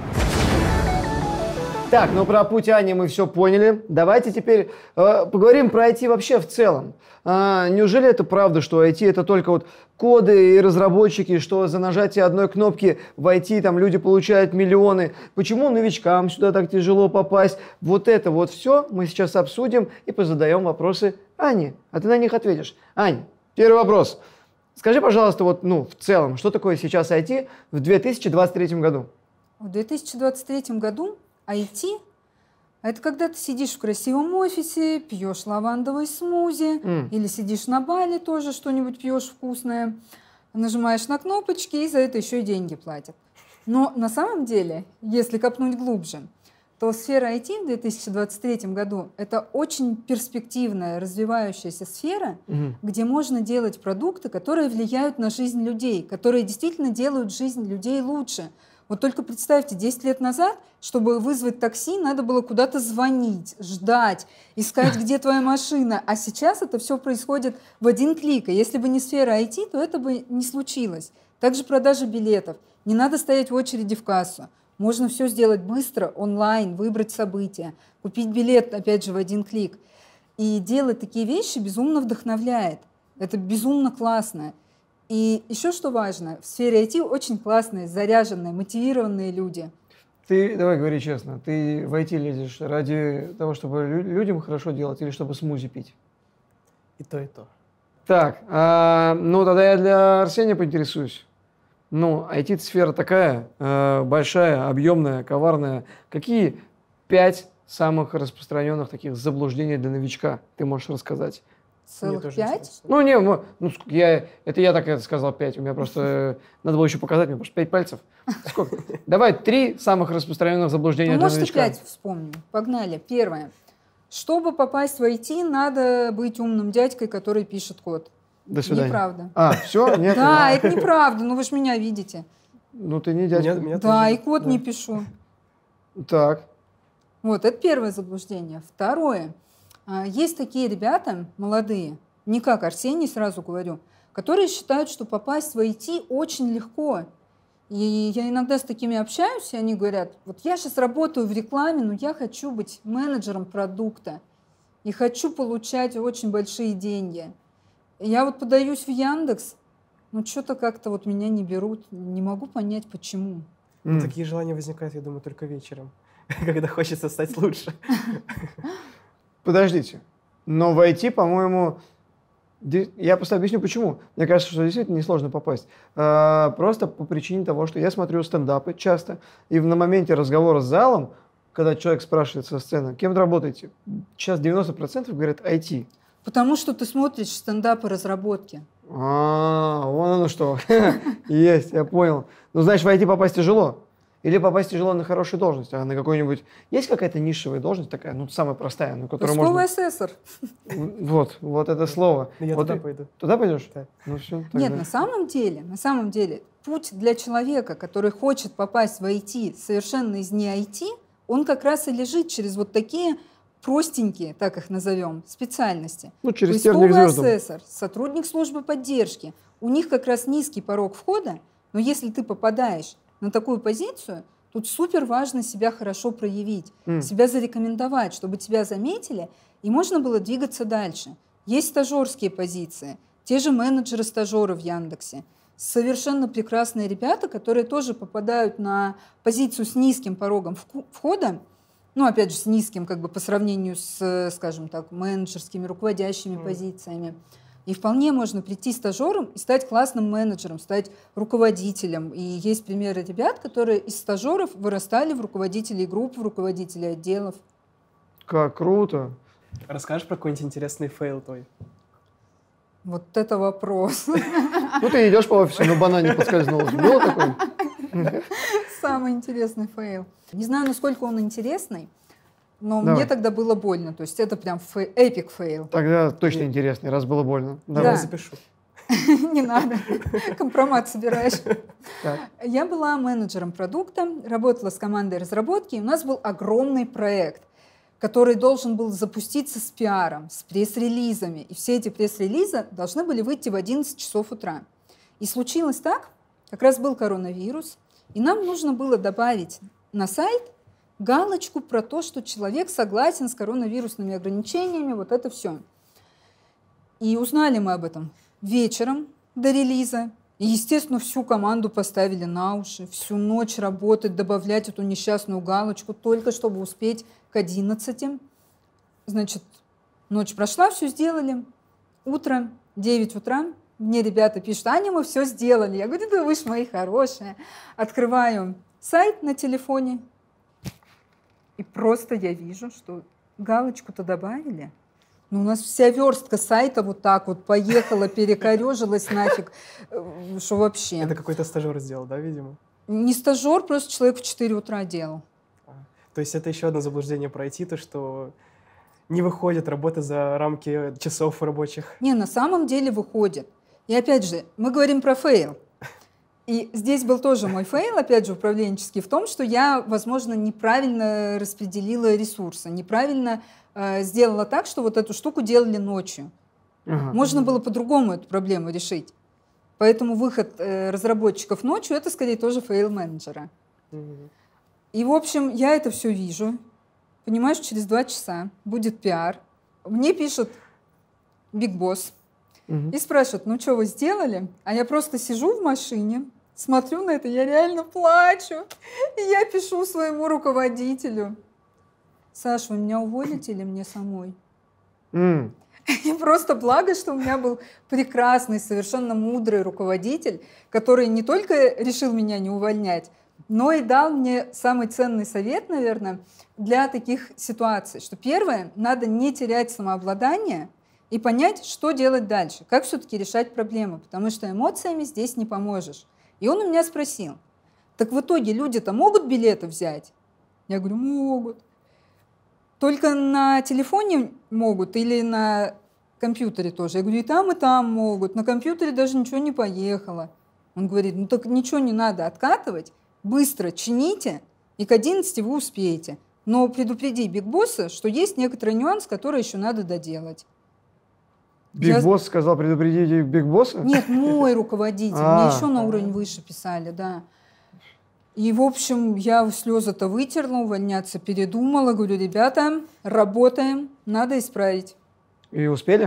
Так, ну про путь Ани мы все поняли. Давайте теперь э, поговорим про ай ти вообще в целом. А, неужели это правда, что ай ти это только вот коды и разработчики, что за нажатие одной кнопки в ай ти там люди получают миллионы? Почему новичкам сюда так тяжело попасть? Вот это вот все мы сейчас обсудим и позадаем вопросы Ане. А ты на них ответишь. Ань, первый вопрос. Скажи, пожалуйста, вот, ну, в целом, что такое сейчас ай ти в две тысячи двадцать третьем году? В две тысячи двадцать третьем году ай ти – это когда ты сидишь в красивом офисе, пьешь лавандовый смузи, М. или сидишь на Бали тоже что-нибудь пьешь вкусное, нажимаешь на кнопочки и за это еще и деньги платят. Но на самом деле, если копнуть глубже, то сфера ай ти в две тысячи двадцать третьем году – это очень перспективная, развивающаяся сфера, Мгм. где можно делать продукты, которые влияют на жизнь людей, которые действительно делают жизнь людей лучше. Вот только представьте, десять лет назад, чтобы вызвать такси, надо было куда-то звонить, ждать, искать, где твоя машина. А сейчас это все происходит в один клик. И если бы не сфера ай ти, то это бы не случилось. Также продажа билетов. Не надо стоять в очереди в кассу. Можно все сделать быстро, онлайн, выбрать события, купить билет, опять же, в один клик. И делать такие вещи безумно вдохновляет. Это безумно классно. И еще что важно, в сфере ай ти очень классные, заряженные, мотивированные люди. Ты, давай говори честно, ты в ай ти лезешь ради того, чтобы лю- людям хорошо делать или чтобы смузи пить? и то, и то. Так, а, ну тогда я для Арсения поинтересуюсь. Ну, ай ти-сфера такая, э, большая, объемная, коварная. Какие пять самых распространенных таких заблуждений для новичка ты можешь рассказать? Мне Целых тоже пять. интересно. Ну, не, мо- ну, ск- я, это я так это сказал пять. У меня просто э, надо было еще показать, у меня просто пять пальцев. Сколько? Давай три самых распространенных заблуждения Ну, для может, и новичка. пять вспомним. Погнали. Первое. Чтобы попасть в ай ти, надо быть умным дядькой, который пишет код. До свидания. Неправда. А, все? Нет? Да, это неправда. Ну, вы же меня видите. Ну, ты не дядька. Меня- меня Да, тоже- и код да. не пишу. Так. Вот, это первое заблуждение. Второе. А, Есть такие ребята молодые, не как Арсений, сразу говорю, которые считают, что попасть в ай ти очень легко. И я иногда с такими общаюсь, и они говорят, вот я сейчас работаю в рекламе, но я хочу быть менеджером продукта и хочу получать очень большие деньги. Я вот подаюсь в Яндекс, Ну, что-то как-то вот меня не берут, не могу понять, почему. Ну, такие желания возникают, я думаю, только вечером, когда хочется стать лучше. Подождите, но в ай ти, по-моему, я просто объясню, почему. Мне кажется, что действительно несложно попасть. А, просто по причине того, что я смотрю стендапы часто, и на моменте разговора с залом, когда человек спрашивает со сцены, кем вы работаете, сейчас девяносто процентов говорят ай ти. Потому что ты смотришь стендапы разработки. А, вон оно что. Есть, я понял. Ну, значит, в ай ти попасть тяжело. Или попасть тяжело на хорошую должность, а на какую-нибудь... Есть какая-то нишевая должность такая, ну, самая простая, на которую можно... Поисковый асессор. Вот, вот это слово. Я вот туда и... пойду. Туда пойдешь? Да. Ну, все, Нет, на самом деле, на самом деле, путь для человека, который хочет попасть в ай ти совершенно из не ай ти, он как раз и лежит через вот такие простенькие, так их назовем, специальности. Ну, через терник Поисковый звездам. асессор, сотрудник службы поддержки. У них как раз низкий порог входа, но если ты попадаешь на такую позицию, тут супер важно себя хорошо проявить, Mm. себя зарекомендовать, чтобы тебя заметили, и можно было двигаться дальше. Есть стажерские позиции, те же менеджеры-стажеры в Яндексе. Совершенно прекрасные ребята, которые тоже попадают на позицию с низким порогом входа, ну, опять же, с низким как бы по сравнению с, скажем так, менеджерскими, руководящими mm. позициями. И вполне можно прийти стажером и стать классным менеджером, стать руководителем. И есть примеры ребят, которые из стажеров вырастали в руководителей групп, в руководителей отделов. Как круто. Расскажешь про какой-нибудь интересный фейл твой? Вот это вопрос. Ну, ты идешь по офису, на банане поскользнулась. Было такое? Самый интересный фейл. Не знаю, насколько он интересный, но Давай. мне тогда было больно. То есть это прям эпик фейл. Тогда точно интересный, раз было больно. Давай Да. запишу. Не надо. Компромат собираешь. Так. Я была менеджером продукта, работала с командой разработки, и у нас был огромный проект, который должен был запуститься с пиаром, с пресс-релизами. И все эти пресс-релизы должны были выйти в одиннадцать часов утра. И случилось так, как раз был коронавирус, и нам нужно было добавить на сайт галочку про то, что человек согласен с коронавирусными ограничениями, вот это все. И узнали мы об этом вечером до релиза. И, естественно, всю команду поставили на уши, всю ночь работать, добавлять эту несчастную галочку, только чтобы успеть к одиннадцати. Значит, ночь прошла, все сделали. Утро, девять утра, мне ребята пишут: Аня, мы все сделали. Я говорю: да вы ж мои хорошие. Открываю сайт на телефоне, и просто я вижу, что галочку-то добавили. Ну, у нас вся верстка сайта вот так вот поехала, перекорежилась нафиг, что вообще. Это какой-то стажер сделал, да, видимо? Не стажер, просто человек в четыре утра делал. А, то есть это еще одно заблуждение про ай ти, то, что не выходит работа за рамки часов рабочих. Не, на самом деле выходит. И опять же, мы говорим про фейл. И здесь был тоже мой фейл, опять же, управленческий, в том, что я, возможно, неправильно распределила ресурсы, неправильно э, сделала так, что вот эту штуку делали ночью. Ага. Можно было по-другому эту проблему решить. Поэтому выход э, разработчиков ночью — это, скорее, тоже фейл менеджера. Угу. И, в общем, я это все вижу. Понимаешь, через два часа будет пиар. Мне пишет Big Boss Угу. и спрашивает: ну что вы сделали? А я просто сижу в машине, смотрю на это, я реально плачу. И я пишу своему руководителю: Саш, вы меня уволите или мне самой? Mm. И просто благо, что у меня был прекрасный, совершенно мудрый руководитель, который не только решил меня не увольнять, но и дал мне самый ценный совет, наверное, для таких ситуаций. Что первое, надо не терять самообладание и понять, что делать дальше, как все-таки решать проблемы, потому что эмоциями здесь не поможешь. И он у меня спросил: так в итоге люди-то могут билеты взять? Я говорю: могут. Только на телефоне могут или на компьютере тоже? Я говорю: и там, и там могут. На компьютере даже ничего не поехало. Он говорит: ну так ничего не надо откатывать, быстро чините, и к одиннадцати вы успеете. Но предупреди Биг Босса, что есть некоторый нюанс, который еще надо доделать. Биг Я... Босс сказал предупредить Биг Босса? Нет, мой руководитель. А. Мне еще на уровень выше писали, да. И, в общем, я слезы-то вытерла, увольняться передумала. Говорю: ребята, работаем, надо исправить. И успели?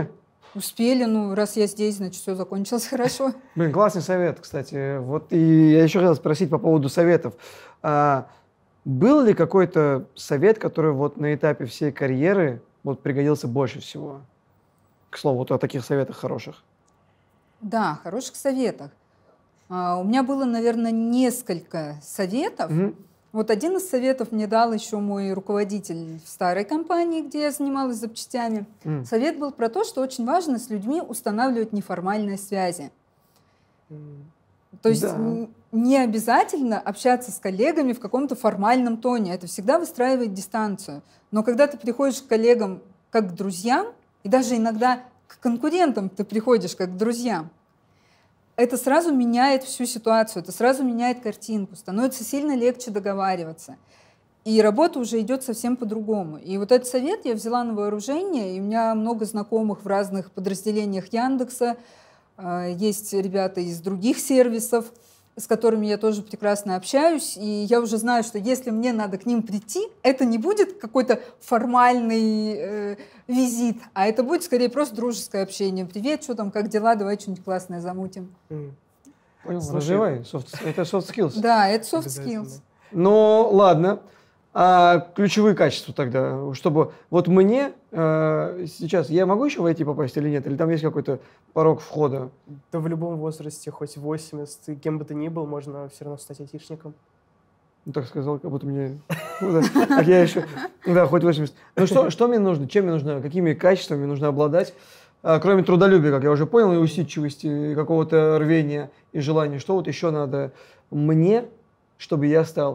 Успели, ну, раз я здесь, значит, все закончилось хорошо. Блин, классный совет, кстати. Вот и я еще хотел спросить по поводу советов. А, был ли какой-то совет, который вот на этапе всей карьеры вот пригодился больше всего? К слову, вот о таких советах хороших. Да, хороших советах. А, у меня было, наверное, несколько советов. Угу. Вот один из советов мне дал еще мой руководитель в старой компании, где я занималась запчастями. Mm. Совет был про то, что очень важно с людьми устанавливать неформальные связи. Mm. То есть да. не обязательно общаться с коллегами в каком-то формальном тоне. Это всегда выстраивает дистанцию. Но когда ты приходишь к коллегам как к друзьям, и даже иногда к конкурентам ты приходишь как к друзьям, это сразу меняет всю ситуацию, это сразу меняет картинку, становится сильно легче договариваться. И работа уже идет совсем по-другому. И вот этот совет я взяла на вооружение, и у меня много знакомых в разных подразделениях Яндекса, есть ребята из других сервисов, с которыми я тоже прекрасно общаюсь, и я уже знаю, что если мне надо к ним прийти, это не будет какой-то формальный э, визит, а это будет скорее просто дружеское общение. Привет, что там, как дела, давай что-нибудь классное замутим. Mm. Понял, развивай, soft, это soft skills. Да, это soft skills. Ну, ладно. А ключевые качества тогда, чтобы вот мне э, сейчас, я могу еще в ай ти попасть или нет? Или там есть какой-то порог входа? Да в любом возрасте, хоть восемьдесят, и кем бы ты ни был, можно все равно стать айтишником. Ну, так сказал, как будто мне... Так я еще... Да, хоть восемьдесят. Ну, что, что мне нужно? Чем мне нужно? Какими качествами нужно обладать? Кроме трудолюбия, как я уже понял, и усидчивости, и какого-то рвения и желания. Что вот еще надо мне, чтобы я стал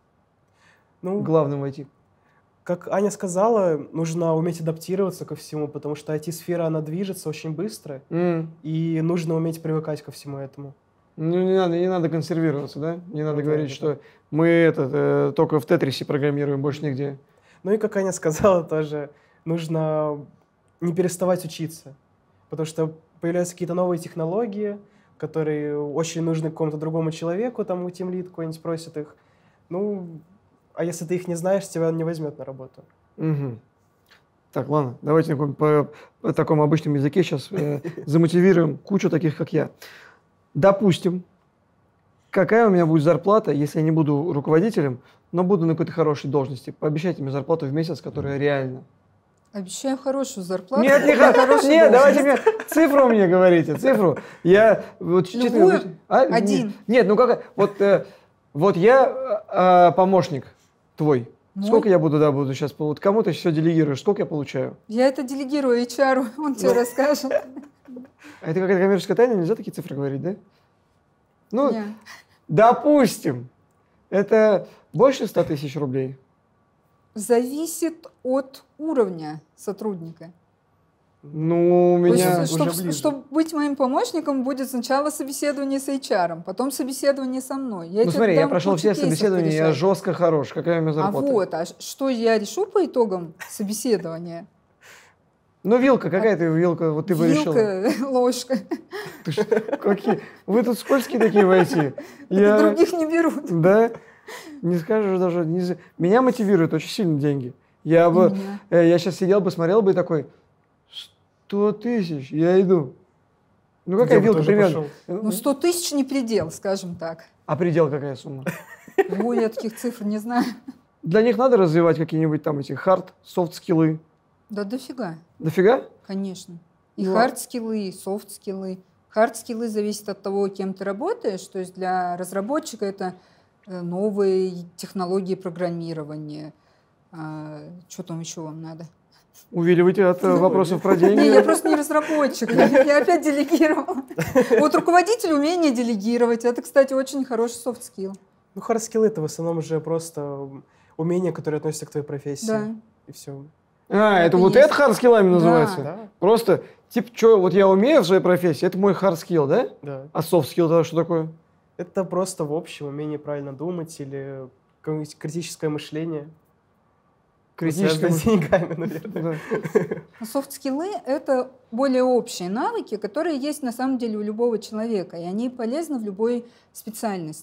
ну, главным в ай ти? Как Аня сказала, нужно уметь адаптироваться ко всему, потому что ай ти-сфера, она движется очень быстро, mm. и нужно уметь привыкать ко всему этому. Ну, не надо, не надо консервироваться, да? Не надо ну, говорить, да, что да. мы этот, э, только в Тетрисе программируем, больше нигде. Ну и, как Аня сказала, тоже нужно не переставать учиться, потому что появляются какие-то новые технологии, которые очень нужны какому-то другому человеку, там тимлид какой-нибудь просит их. Ну, а если ты их не знаешь, тебя он не возьмет на работу. Угу. Так, ладно, давайте по, по такому обычному языке сейчас э, замотивируем кучу таких, как я. Допустим, какая у меня будет зарплата, если я не буду руководителем, но буду на какой-то хорошей должности? Пообещайте мне зарплату в месяц, которая реальна. Обещаю хорошую зарплату. Нет, не хорошую. Нет, давайте мне цифру мне говорите, цифру. Я вот Любую? А? Один. Нет, нет, ну как, вот, э, вот я э, помощник твой. Мой? Сколько я буду, да, буду сейчас, вот кому ты все делегируешь, сколько я получаю? Я это делегирую эйч ар, он тебе расскажет. А это какая-то коммерческая тайна, нельзя такие цифры говорить, да? Ну, Нет. Допустим, это больше ста тысяч рублей? Зависит от уровня сотрудника. Ну, у меня есть, уже чтобы, чтобы быть моим помощником, будет сначала собеседование с эйч ар, потом собеседование со мной. Я ну смотри, я прошел все собеседования, я жестко хорош. Какая у меня зарплата? А вот, а что я решу по итогам собеседования? Ну, вилка, какая а, ты вилка, вот ты бы решила? Вилка, ложка. Ты ж, какие? Вы тут скользкие такие в ай ти. Я... Других не берут. Да? Не скажешь даже. Не... Меня мотивируют очень сильно деньги. Я бы, э, я сейчас сидел бы, смотрел бы и такой, сто тысяч, я иду. Ну, какая вилка примерно? Ну, сто тысяч не предел, скажем так. А предел какая сумма? Ой, я таких цифр не знаю. Для них надо развивать какие-нибудь там эти хард, софт-скиллы? Да дофига. Дофига? Конечно. И ну, хард-скиллы, и софт-скиллы. Хард-скиллы зависят от того, кем ты работаешь. То есть для разработчика это новые технологии программирования. А, что там еще вам надо? Увиливайте от ну, вопросов про деньги. Не, я просто не разработчик. Я опять делегировала. Вот руководитель умение делегировать. Это, кстати, очень хороший софт-скилл. Ну, хард-скиллы это в основном уже просто умения, которые относятся к твоей профессии. Да. И все. А, это, это вот есть. Это хардскиллами называется? Да. Просто, типа, что вот я умею в своей профессии, это мой хардскилл, да? Да. А софтскилл тогда что такое? Это просто в общем умение правильно думать или какое-нибудь критическое мышление. Критическое с деньгами, наверное. Софт-скиллы — это более общие навыки, которые есть на самом деле у любого человека, и они полезны в любой специальности.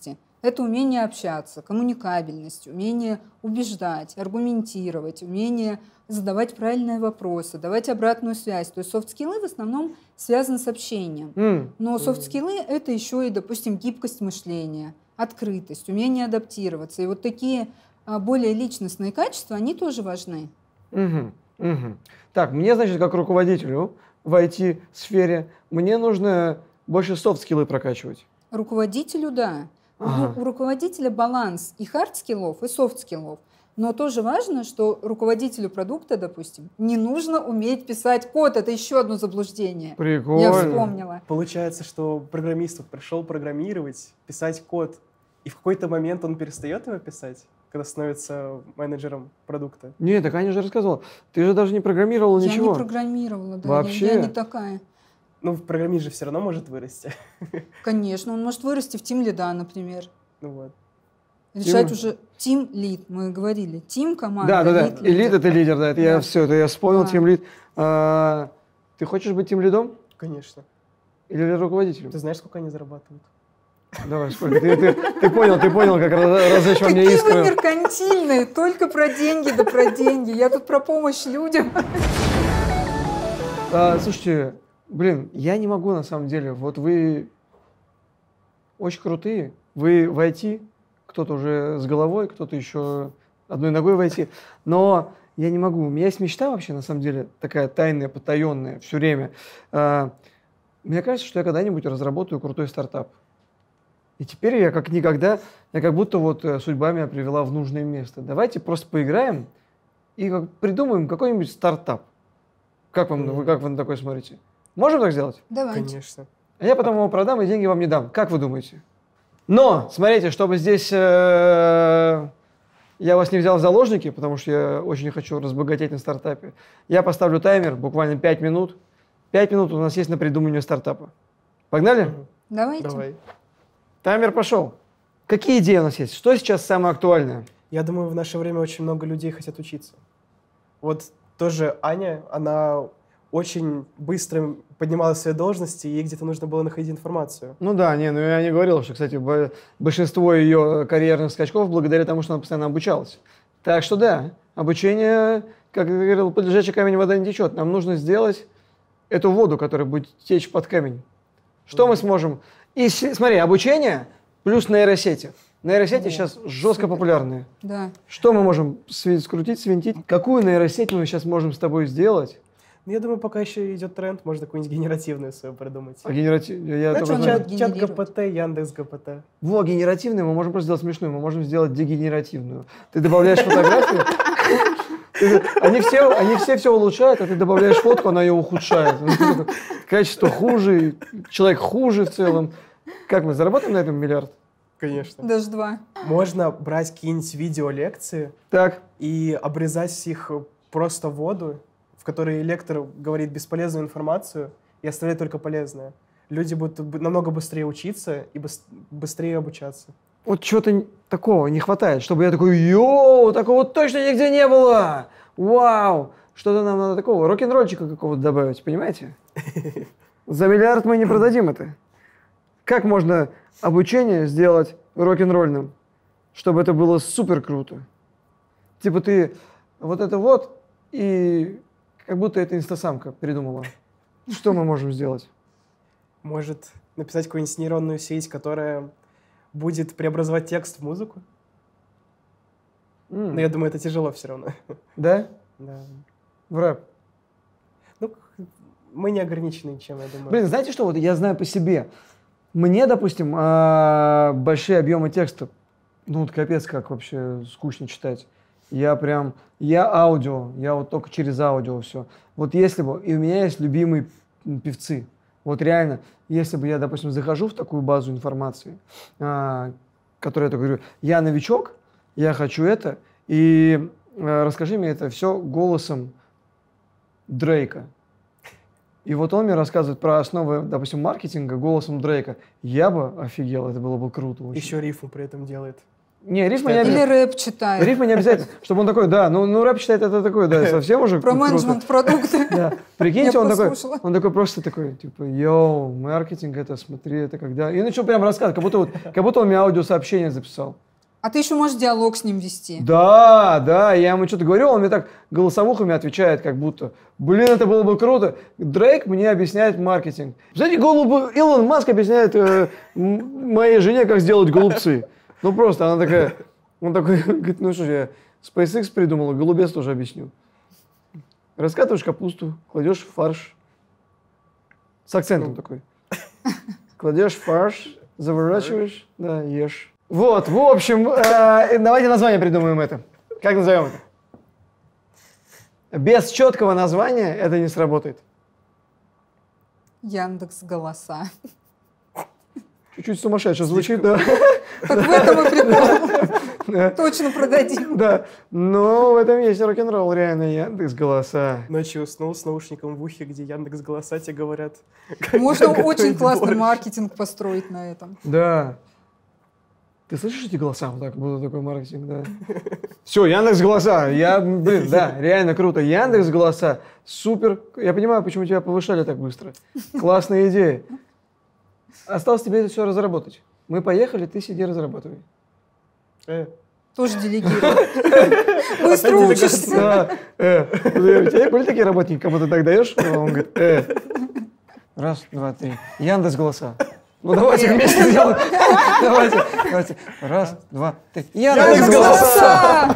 Это умение общаться, коммуникабельность, умение убеждать, аргументировать, умение задавать правильные вопросы, давать обратную связь. То есть софт-скиллы в основном связаны с общением. М. Но софт-скиллы – это еще и, допустим, гибкость мышления, открытость, умение адаптироваться. И вот такие а, более личностные качества, они тоже важны. Мгм, мгм. Так, мне, значит, как руководителю в ай ти-сфере, мне нужно больше софт-скиллы прокачивать. Руководителю – да. У- Ага. У руководителя баланс и хард-скиллов, и софт-скиллов. Но тоже важно, что руководителю продукта, допустим, не нужно уметь писать код. Это еще одно заблуждение. Прикольно. Я вспомнила. Получается, что программист вот пришел программировать, писать код, и в какой-то момент он перестает его писать, когда становится менеджером продукта. Нет, так Аня же рассказывала. Ты же даже не программировала Я ничего. не программировала, да. Вообще? Я, я не такая. Ну, программист же все равно может вырасти. Конечно, он может вырасти в тим-лида, например. Ну вот. Решать Тим- уже тим-лид, мы говорили. Тим, команда, Да, да, да. лид, Элит лидер. это лидер, да. Это я Да. все, это я вспомнил, Да. тимлид. А, ты хочешь быть тимлидом Конечно. или руководителем? Ты знаешь, сколько они зарабатывают? Давай, сколько? Ты, ты- ты понял, ты понял, как раз- разжечь во мне Какие вы искру. меркантильные, только про деньги, да про деньги. Я тут про помощь людям. А, слушайте, блин, я не могу на самом деле. Вот вы очень крутые. Вы в ай ти, кто-то уже с головой, кто-то еще одной ногой в ай ти. Но я не могу. У меня есть мечта вообще, на самом деле, такая тайная, потаенная, все время. А, мне кажется, что я когда-нибудь разработаю крутой стартап. И теперь я как никогда, я как будто вот э, судьба меня привела в нужное место. Давайте просто поиграем и как придумаем какой-нибудь стартап. Как вам, вы, как вы на такое смотрите? Можем так сделать? Давайте. Конечно. А я потом его продам и деньги вам не дам. Как вы думаете? Но, смотрите, чтобы здесь э, я вас не взял в заложники, потому что я очень хочу разбогатеть на стартапе, я поставлю таймер, буквально пять минут. пять минут у нас есть на придумывание стартапа. Погнали? Мгм. Давайте. Давай. Таймер пошел. Какие идеи у нас есть? Что сейчас самое актуальное? Я думаю, в наше время очень много людей хотят учиться. Вот тоже Аня, она очень быстро поднималась в своей должности, и ей где-то нужно было находить информацию. Ну да, не, ну я не говорил, что, кстати, бо- большинство ее карьерных скачков благодаря тому, что она постоянно обучалась. Так что да, обучение, как я говорил, под лежачий камень вода не течет. Нам нужно сделать эту воду, которая будет течь под камень. Что мы сможем? И с- смотри, обучение плюс нейросети. Нейросети О, сейчас жестко супер. популярны. Да. Что мы можем сви- скрутить, свинтить? Какую нейросеть мы сейчас можем с тобой сделать? Ну, я думаю, пока еще идет тренд, можно какую-нибудь генеративную свою придумать. А генерати- я Ну, только что знаю. она чат, чат генерирует? ГПТ, Яндекс ГПТ. Во, генеративную мы можем просто сделать смешную, мы можем сделать дегенеративную. Ты добавляешь фотографию, ты- они все, они все все улучшают, а ты добавляешь фотку, она ее ухудшает. Ну, качество хуже, человек хуже в целом. Как мы заработаем на этом миллиард? Конечно. Даже два. Можно брать какие-нибудь видеолекции Так, и обрезать их просто в воду, в которой лектор говорит бесполезную информацию и оставляет только полезное. Люди будут б- намного быстрее учиться и быс- быстрее обучаться. вот чего-то такого не хватает, чтобы я такой, йоу, такого точно нигде не было. Вау, что-то нам надо такого, рок-н-ролльчика какого-то добавить, понимаете? За миллиард мы не продадим это. Как можно обучение сделать рок-н-ролльным, чтобы это было супер круто? Типа ты вот это вот, и как будто это инстасамка придумала. Что мы можем сделать? Может написать какую-нибудь нейронную сеть, которая будет преобразовать текст в музыку. М, Но я думаю, это тяжело все равно. Да? Да. В рэп. Ну, к- мы не ограничены ничем, я думаю. Блин, знаете что, вот я знаю по себе. Мне, допустим, а, большие объемы текста, ну, вот капец, как вообще скучно читать. Я прям, я аудио, я вот только через аудио все. Вот если бы, и у меня есть любимые м, певцы, вот реально, если бы я, допустим, захожу в такую базу информации, а, которую я так говорю, я новичок, я хочу это, и а, расскажи мне это все голосом Дрейка. И вот он мне рассказывает про основы, допустим, маркетинга голосом Дрейка. Я бы офигел, это было бы круто очень. Еще рифму при этом делает. Не, рифма не обязательно. Или рэп читает. Рифма не обязательно, чтобы он такой, да, ну, ну рэп читает это такой, да, совсем уже Про круто. менеджмент продукта. Да. Прикиньте, он такой, послушала. он такой просто такой, типа, йоу, маркетинг это, смотри, это когда... И начал прям рассказывать, как будто, вот, как будто он мне аудиосообщение записал. А ты еще можешь диалог с ним вести. Да, да, я ему что-то говорю, он мне так голосовухами отвечает, как будто, блин, это было бы круто. Дрейк мне объясняет маркетинг. Знаете, голубы, Илон Маск объясняет э, моей жене, как сделать голубцы. Ну просто, она такая, он такой, говорит, ну что ж, я SpaceX придумал, голубец тоже объясню. Раскатываешь капусту, кладешь в фарш. С акцентом такой. Кладешь в фарш, заворачиваешь, да, ешь. Вот, в общем, э, давайте название придумаем это. Как назовем это? Без четкого названия это не сработает. Яндекс голоса. Чуть-чуть сумасшедше звучит, да. Так в этом и прикол. Точно продадим. Да, но в этом есть рок-н-ролл, реально, Яндекс голоса. Ночью уснул с наушником в ухе, где Яндекс голоса тебе говорят. Можно как очень готовить классный борщ. маркетинг построить на этом. Да. Ты слышишь эти голоса? Вот так был такой маркетинг, да. Все, Яндекс голоса. Я, блин, да, реально круто. Яндекс голоса. Супер. Я понимаю, почему тебя повышали так быстро. Классная идея. Осталось тебе это все разработать. Мы поехали, ты сиди разрабатывай. Э, Тоже делегировать. Быстро учишься. Да. Э. У тебя были такие работники, кому ты так даешь? Он говорит, э. Раз, два, три. Яндекс голоса. Ну давайте вместе сделаем. Давайте, давайте. Раз, два, три. Яндекс голоса!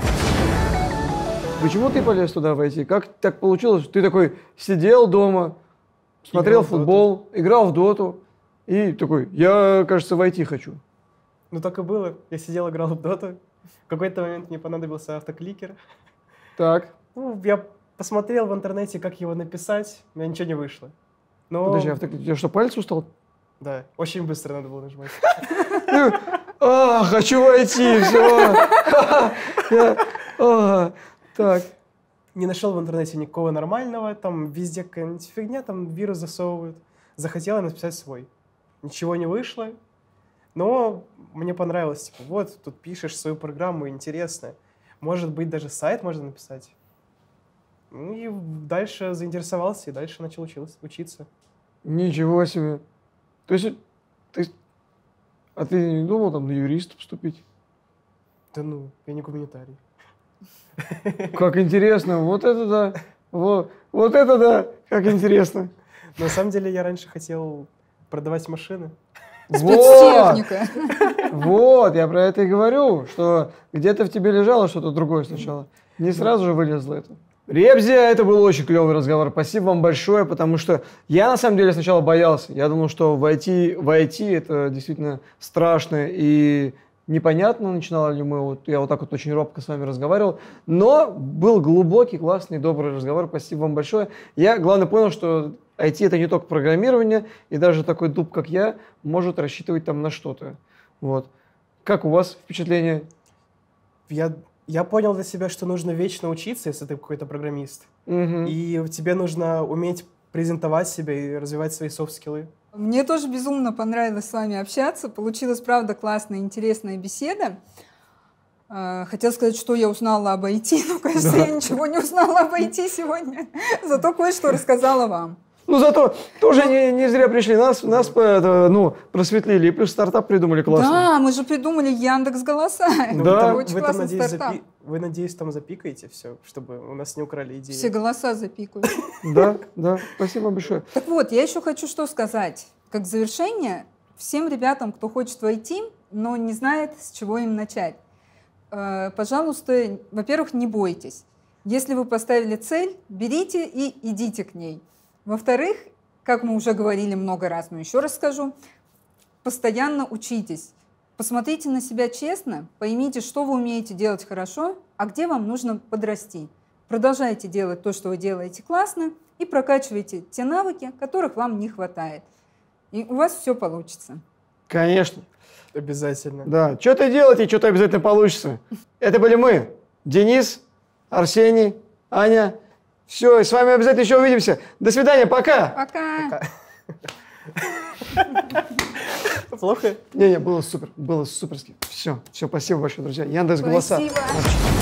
Почему ты полез туда войти? Как так получилось, что ты такой сидел дома, смотрел Играл в футбол, играл в доту и такой, я, кажется, войти хочу. Ну так и было. Я сидел, играл в доту. В какой-то момент мне понадобился автокликер. Так, Ну, я посмотрел в интернете, как его написать. У меня ничего не вышло. Но... подожди, а в так- у тебя что, палец устал? Да, очень быстро надо было нажимать. А, хочу войти, все. Так. Не нашел в интернете никакого нормального, там везде какая-нибудь фигня, там вирус засовывают. Захотел написать свой. Ничего не вышло, но мне понравилось. Типа, вот, тут пишешь свою программу, интересно. Может быть, даже сайт можно написать. Ну и дальше заинтересовался, и дальше начал учился- учиться. Ничего себе. То есть, ты, а ты не думал там на юриста поступить? Да ну, я не гуманитарий. Как интересно, вот это да, вот, вот это да, как интересно. На самом деле я раньше хотел продавать машины. Вот, Спецтехника. вот, я про это и говорю, что где-то в тебе лежало что-то другое сначала. Не сразу же вылезло это. Ребзя, это был очень клевый разговор. Спасибо вам большое, потому что я на самом деле сначала боялся. Я думал, что войти в ай ти это действительно страшно и непонятно, начинали ли мы. Вот, я вот так вот очень робко с вами разговаривал. Но был глубокий, классный, добрый разговор. Спасибо вам большое. Я, главное, понял, что ай ти это не только программирование, и даже такой дуб, как я, может рассчитывать там на что-то. Вот. Как у вас впечатление? Я, я понял для себя, что нужно вечно учиться, если ты какой-то программист. Мгм. И тебе нужно уметь презентовать себя и развивать свои софт-скиллы. Мне тоже безумно понравилось с вами общаться. Получилась, правда, классная, интересная беседа. Э, Хотела сказать, что я узнала об ай ти, но, кажется, я ничего не узнала об ай ти сегодня. Зато кое-что рассказала вам. Ну, зато тоже не, не зря пришли, нас, нас это, ну, просветлили, и плюс стартап придумали классно. Да, мы же придумали Яндекс голоса. Ну, Да. вы, там- Очень вы там, классный надеюсь, стартап. запи- вы, надеюсь, там запикаете все, чтобы у нас не украли идеи. Все голоса запикают. Да, да, спасибо вам большое. Так вот, я еще хочу что сказать. Как завершение, всем ребятам, кто хочет войти, но не знает, с чего им начать. Э, Пожалуйста, во-первых, не бойтесь. Если вы поставили цель, берите и идите к ней. Во-вторых, как мы уже говорили много раз, но еще раз скажу, постоянно учитесь. Посмотрите на себя честно, поймите, что вы умеете делать хорошо, а где вам нужно подрасти. Продолжайте делать то, что вы делаете классно, и прокачивайте те навыки, которых вам не хватает. И у вас все получится. Конечно. Обязательно. Да, что-то делайте, что-то обязательно получится. Это были мы, Денис, Арсений, Аня. Все, с вами обязательно еще увидимся. До свидания, пока. Пока! Пока. Плохо? Не-не, было супер, было суперски. Все, все, спасибо большое, друзья. Яндекс.Голоса. Спасибо. Вообще.